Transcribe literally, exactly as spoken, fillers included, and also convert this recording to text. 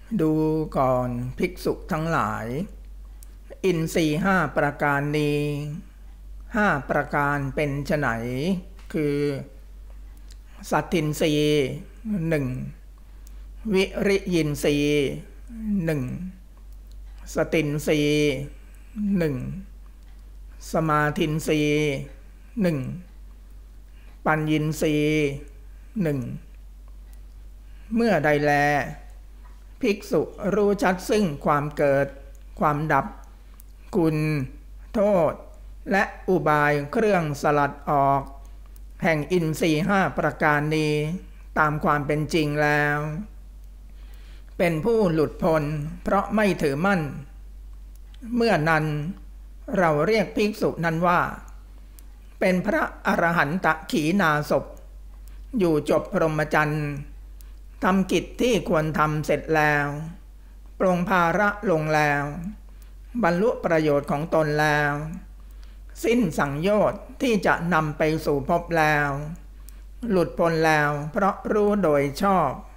ดูก่อนภิกษุทั้งหลายอินทรีย์ห้าประการนี้ห้าประการเป็นไฉนคือสัตทินทรีย์หนึ่งวิริยินทรีย์หนึ่งสตินทรีย์หนึ่งสมาธินทรีย์หนึ่งปัญญินทรีย์หนึ่งเมื่อใดแลภิกษุรู้ชัดซึ่งความเกิดความดับคุณโทษและอุบายเครื่องสลัดออกแห่งอินทรีย์ห้าประการนี้ตามความเป็นจริงแล้วเป็นผู้หลุดพ้นเพราะไม่ถือมั่นเมื่อนั้นเราเรียกภิกษุนั้นว่าเป็นพระอรหันตขีณาสพอยู่จบพรหมจรรย์ทำกิจที่ควรทำเสร็จแล้วปลงภาระลงแล้วบรรลุประโยชน์ของตนแล้วสิ้นสังโยชน์ที่จะนำไปสู่ภพแล้วหลุดพ้นแล้วเพราะรู้โดยชอบ